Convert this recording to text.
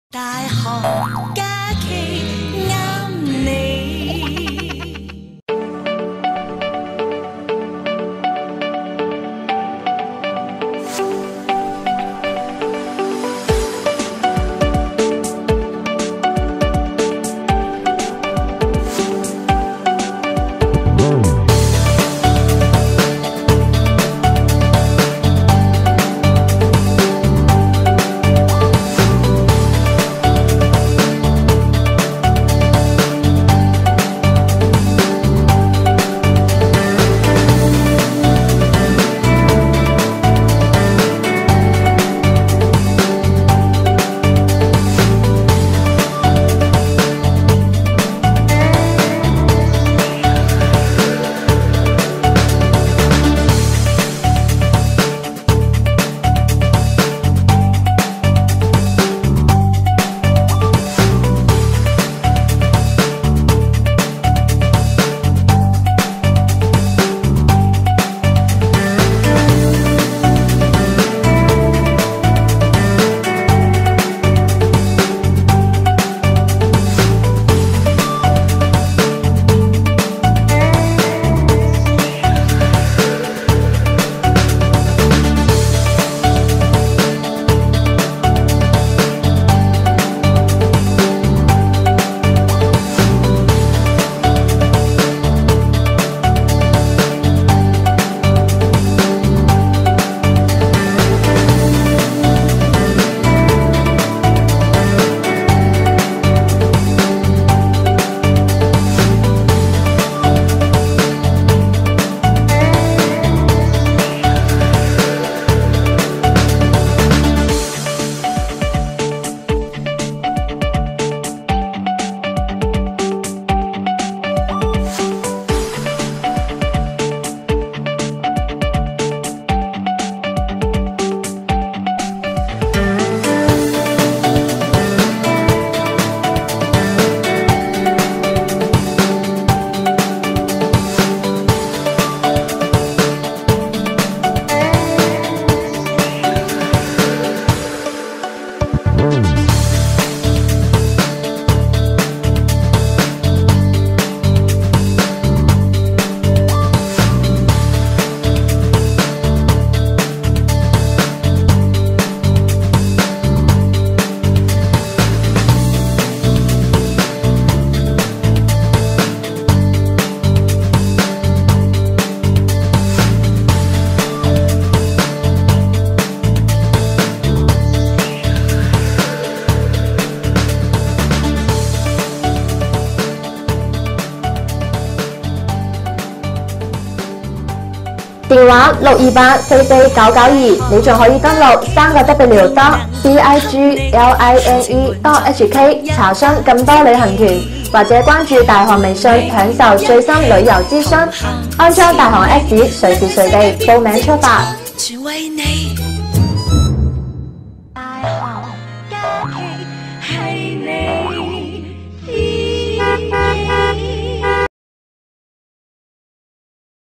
大學假期啱你。 電話628449992，你仲可以登錄3個W.CIGLINE.HK 查詢更多旅行團，或者關注大學微信享受最新旅遊資訊，安裝大學 Apps，隨時隨地報名出發。 全為你